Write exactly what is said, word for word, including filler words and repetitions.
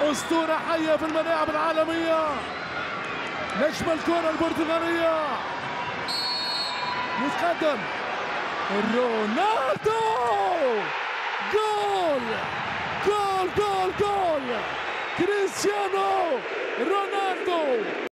أسطورة حية في الملاعب العالمية، نجم الكرة البرتغالية يتقدم رونالدو. جول جول جول جول كريستيانو رونالدو.